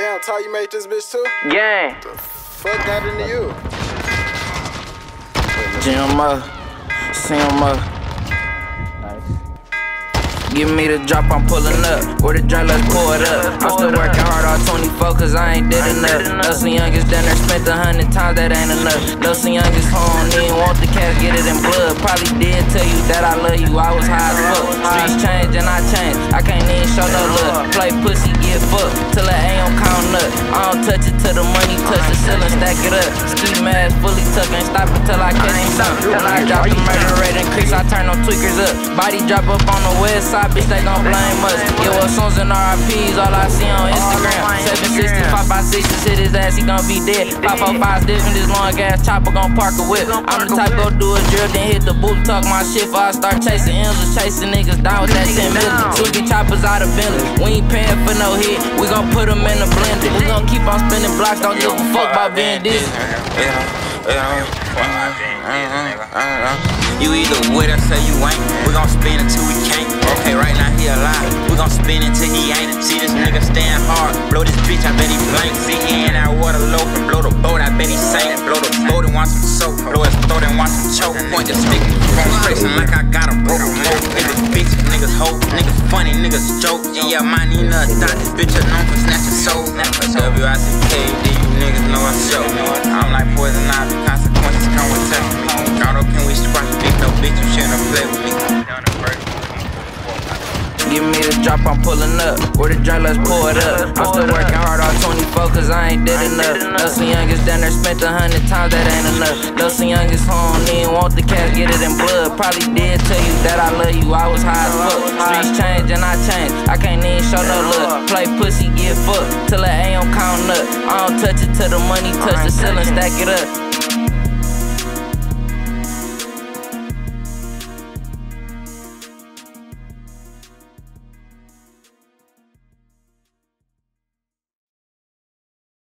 Damn, Ty, you made this bitch too? Gang. The fuck got into you? GMO, CMO. Give me the drop, I'm pulling up. Where the drop, let's pour it up. I'm still working hard all 24 cause I ain't did enough. Those youngest down there spent 100 times, that ain't enough. Those youngest home, didn't want the cash, get it in blood. Probably did tell you that I love you, I was high as fuck. Streets change and I change, I can't even show no love. Play pussy, get fucked, till it ain't on count up. I don't touch it till the money touch the ceiling, stack it up. Ski mask fully tucked, ain't stop until I catch me something. Till I drop the murder rate increase, I turn them tweakers up. Body drop up on the west side, bitch, they gon' blame us. Yo, what songs and RIPs, all I see on Instagram. 765 by 6s, hit his ass, he gon' be dead. 545's different, this long ass chopper gon' park a whip. I'm the type go do a drill, then hit the boot, talk my shit. Before I start chasing M's, was chasing niggas down with that 10 million. Soupy choppers out of Bentley, we ain't paying for no hit, we gon' put them in the blender. We gon' keep on spinning blocks, don't give a fuck about being this. You either with us or you ain't. We gon' spin until we can't. Okay, right now he alive. We gon' spin until he ain't. See this nigga stand hard. Blow this bitch, I bet he blank. See he in that water low. Blow the boat, I bet he sank. Blow the boat and want some soap. Blow his throat and want some choke. Point the stick. Racing like I got a broken mold. Niggas bitch, niggas hoe. Niggas funny, niggas joke. And yeah, my Nina thought this bitch are known for snatching soul. WICK, do you niggas know I show? I'm like poison ivy, consequences come with touching me. Auto, can we squash big? No bitch, you shouldn't have played with me. Give me the drop, I'm pulling up. Where the drop, let's pour it up. I'm still working hard all 24 cause I ain't did enough. Those youngest down there spent 100 times, that ain't enough. Those youngest home, didn't want the cash, get it in blood. Probably did tell you that I love you, I was high as fuck. Streets change and I change, I can't even show no love. Play pussy, get fucked, till it ain't on count up. I don't touch it till the money touch the ceiling, stack it up.